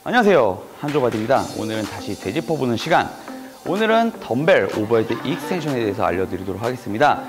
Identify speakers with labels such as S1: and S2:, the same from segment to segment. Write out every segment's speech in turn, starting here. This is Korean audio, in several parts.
S1: 안녕하세요, 한조바디입니다. 오늘은 다시 되짚어보는 시간. 오늘은 덤벨 오버헤드 익스텐션에 대해서 알려드리도록 하겠습니다.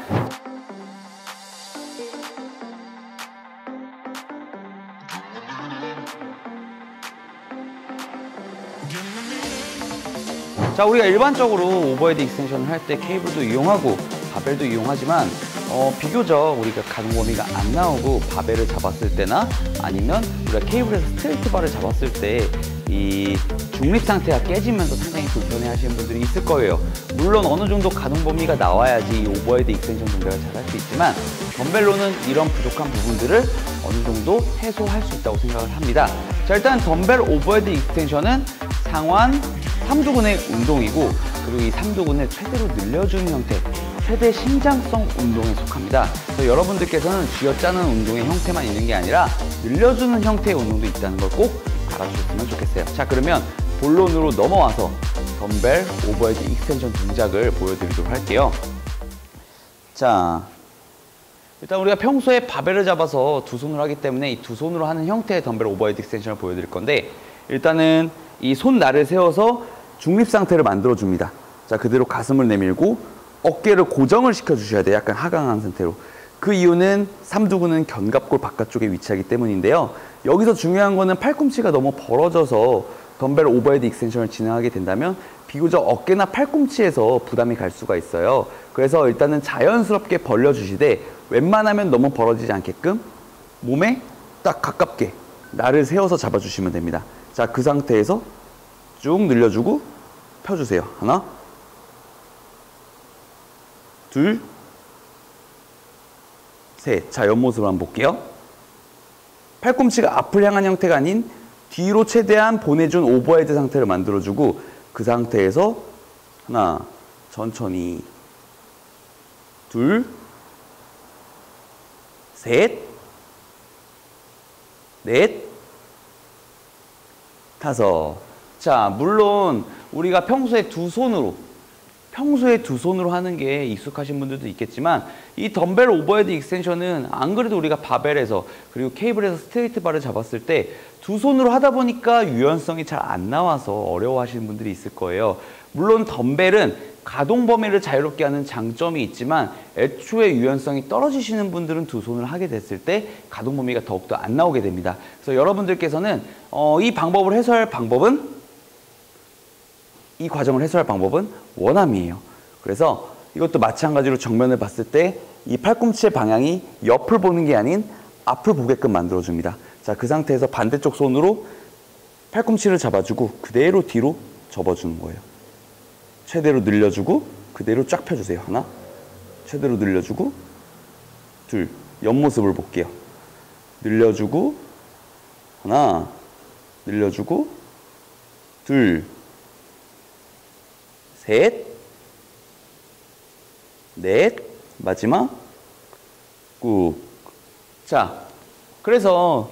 S1: 자, 우리가 일반적으로 오버헤드 익스텐션을 할 때 케이블도 이용하고 바벨도 이용하지만 비교적 우리가 가동 범위가 안 나오고 바벨을 잡았을 때나 아니면 우리가 케이블에서 스트레이트 바를 잡았을 때 이 중립 상태가 깨지면서 상당히 불편해 하시는 분들이 있을 거예요. 물론 어느 정도 가동 범위가 나와야지 이 오버헤드 익스텐션 동작을 잘 할 수 있지만 덤벨로는 이런 부족한 부분들을 어느 정도 해소할 수 있다고 생각을 합니다. 자, 일단 덤벨 오버헤드 익스텐션은 상완 3두근의 운동이고, 그리고 이 3두근을 최대로 늘려주는 형태, 최대 신장성 운동에 속합니다. 그래서 여러분들께서는 쥐어짜는 운동의 형태만 있는 게 아니라 늘려주는 형태의 운동도 있다는 걸 꼭 알아주셨으면 좋겠어요. 자, 그러면 본론으로 넘어와서 덤벨 오버헤드 익스텐션 동작을 보여드리도록 할게요. 자, 일단 우리가 평소에 바벨을 잡아서 두 손으로 하기 때문에 이 두 손으로 하는 형태의 덤벨 오버헤드 익스텐션을 보여드릴 건데, 일단은 이 손날을 세워서 중립 상태를 만들어 줍니다. 자, 그대로 가슴을 내밀고 어깨를 고정을 시켜 주셔야 돼요. 약간 하강한 상태로. 그 이유는 삼두근은 견갑골 바깥쪽에 위치하기 때문인데요. 여기서 중요한 거는 팔꿈치가 너무 벌어져서 덤벨 오버헤드 익스텐션을 진행하게 된다면 비교적 어깨나 팔꿈치에서 부담이 갈 수가 있어요. 그래서 일단은 자연스럽게 벌려주시되 웬만하면 너무 벌어지지 않게끔 몸에 딱 가깝게 날을 세워서 잡아주시면 됩니다. 자, 그 상태에서 쭉 늘려주고 펴주세요. 하나, 둘, 셋. 자, 옆모습을 한번 볼게요. 팔꿈치가 앞을 향한 형태가 아닌 뒤로 최대한 보내준 오버헤드 상태를 만들어주고, 그 상태에서 하나, 천천히, 둘, 셋, 넷, 다섯. 자, 물론 우리가 평소에 두 손으로 하는 게 익숙하신 분들도 있겠지만, 이 덤벨 오버헤드 익스텐션은 안 그래도 우리가 바벨에서 그리고 케이블에서 스트레이트 바를 잡았을 때 두 손으로 하다 보니까 유연성이 잘 안 나와서 어려워하시는 분들이 있을 거예요. 물론 덤벨은 가동 범위를 자유롭게 하는 장점이 있지만 애초에 유연성이 떨어지시는 분들은 두 손을 하게 됐을 때 가동 범위가 더욱더 안 나오게 됩니다. 그래서 여러분들께서는 이 방법을 해소할 방법은, 이 과정을 해소할 방법은 원암이에요. 그래서 이것도 마찬가지로 정면을 봤을 때 이 팔꿈치의 방향이 옆을 보는 게 아닌 앞을 보게끔 만들어줍니다. 자, 그 상태에서 반대쪽 손으로 팔꿈치를 잡아주고 그대로 뒤로 접어주는 거예요. 최대로 늘려주고 그대로 쫙 펴주세요. 하나, 최대로 늘려주고, 둘, 옆모습을 볼게요. 늘려주고, 하나, 늘려주고, 둘, 셋, 넷, 마지막, 꾹. 자, 그래서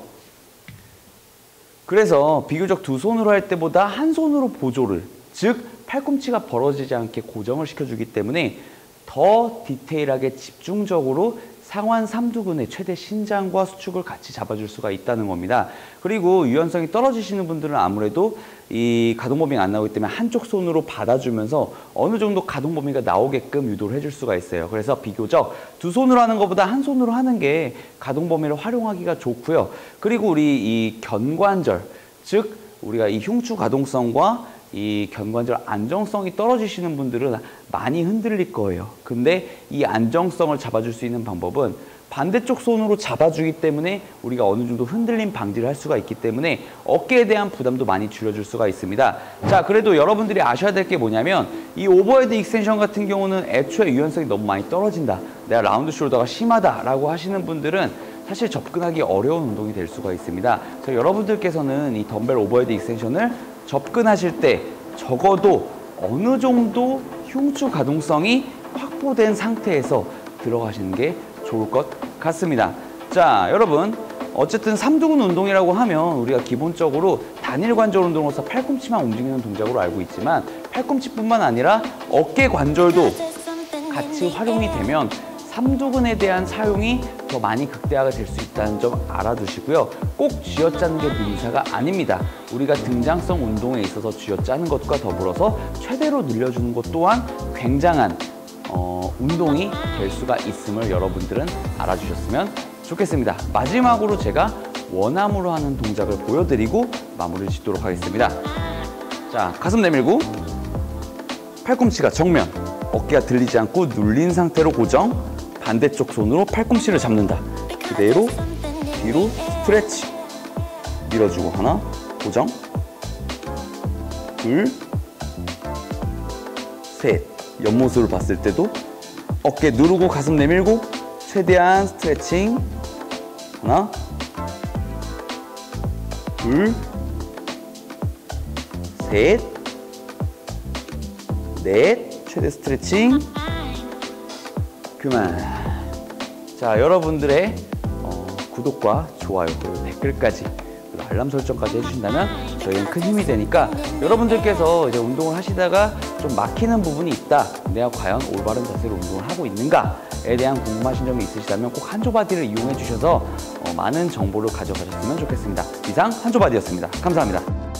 S1: 비교적 두 손으로 할 때보다 한 손으로 보조를, 즉 팔꿈치가 벌어지지 않게 고정을 시켜주기 때문에 더 디테일하게 집중적으로 상완 삼두근의 최대 신장과 수축을 같이 잡아줄 수가 있다는 겁니다. 그리고 유연성이 떨어지시는 분들은 아무래도 이 가동 범위가 안 나오기 때문에 한쪽 손으로 받아주면서 어느 정도 가동 범위가 나오게끔 유도를 해줄 수가 있어요. 그래서 비교적 두 손으로 하는 것보다 한 손으로 하는 게 가동 범위를 활용하기가 좋고요. 그리고 우리 이 견관절, 즉 우리가 이 흉추 가동성과 이 견관절 안정성이 떨어지시는 분들은 많이 흔들릴 거예요. 근데 이 안정성을 잡아줄 수 있는 방법은 반대쪽 손으로 잡아주기 때문에 우리가 어느 정도 흔들림 방지를 할 수가 있기 때문에 어깨에 대한 부담도 많이 줄여줄 수가 있습니다. 자, 그래도 여러분들이 아셔야 될 게 뭐냐면 이 오버헤드 익스텐션 같은 경우는 애초에 유연성이 너무 많이 떨어진다, 내가 라운드 숄더가 심하다라고 하시는 분들은 사실 접근하기 어려운 운동이 될 수가 있습니다. 그래서 여러분들께서는 이 덤벨 오버헤드 익스텐션을 접근하실 때 적어도 어느 정도 흉추 가동성이 확보된 상태에서 들어가시는 게 좋을 것 같습니다. 자, 여러분, 어쨌든 삼두근 운동이라고 하면 우리가 기본적으로 단일 관절 운동으로서 팔꿈치만 움직이는 동작으로 알고 있지만 팔꿈치뿐만 아니라 어깨 관절도 같이 활용이 되면 삼두근에 대한 사용이 더 많이 극대화가 될 수 있다는 점 알아두시고요. 꼭 쥐어짜는 게 능사가 아닙니다. 우리가 등장성 운동에 있어서 쥐어짜는 것과 더불어서 최대로 늘려주는 것 또한 굉장한 운동이 될 수가 있음을 여러분들은 알아주셨으면 좋겠습니다. 마지막으로 제가 원암으로 하는 동작을 보여드리고 마무리를 짓도록 하겠습니다. 자, 가슴 내밀고 팔꿈치가 정면, 어깨가 들리지 않고 눌린 상태로 고정, 반대쪽 손으로 팔꿈치를 잡는다. 그대로 뒤로 스트레치, 밀어주고 하나, 고정, 둘, 셋. 옆모습을 봤을 때도 어깨 누르고 가슴 내밀고 최대한 스트레칭. 하나, 둘, 셋, 넷. 최대 스트레칭. 그만. 자, 여러분들의 구독과 좋아요 그리고 댓글까지 그리고 알람 설정까지 해주신다면 저희는 큰 힘이 되니까 여러분들께서 이제 운동을 하시다가 좀 막히는 부분이 있다. 내가 과연 올바른 자세로 운동을 하고 있는가에 대한 궁금하신 점이 있으시다면 꼭 한조바디를 이용해 주셔서 많은 정보를 가져가셨으면 좋겠습니다. 이상 한조바디였습니다. 감사합니다.